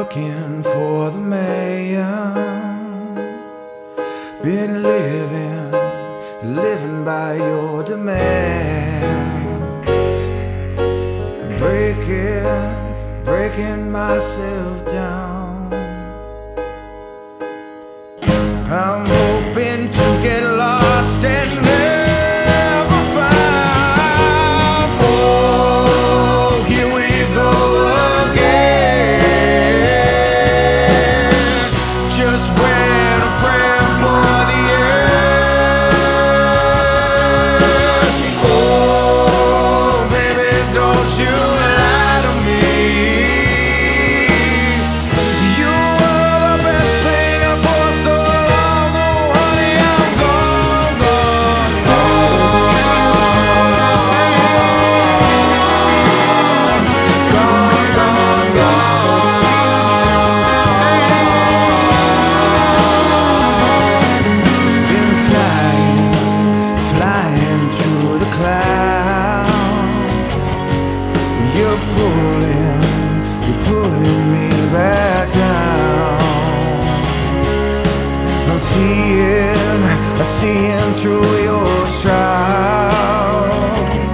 working for the mayor. Been living by your demand. Breaking myself down. I'm hoping to get lost and never found. Oh, here we go again. Just when I'm praying for the end. Oh, baby, don't you lie to me. You were the best thing for so long. Oh, honey, I'm gone, gone, gone, gone, gone. Been flying through the clouds. You're pulling me back down. I'm seeing through your shroud.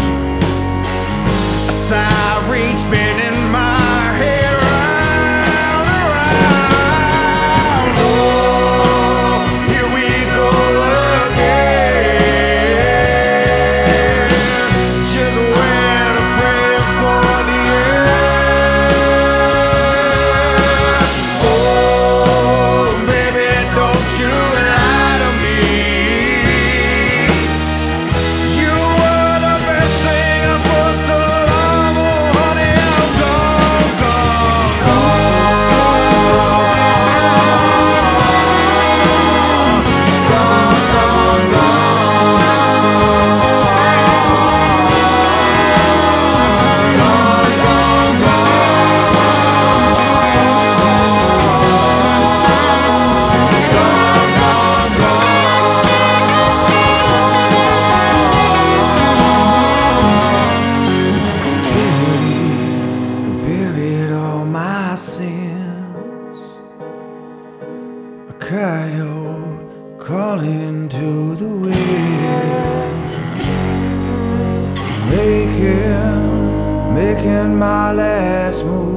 A siren spinning my head round and round. Oh, here we go again. Just when I'm praying for the end. Oh, baby, don't you lie to me. You were the best thing for so long. Oh, honey, I'm gone, gone, gone, gone, buried all my sins. A coyote calling to the wind, making my last move.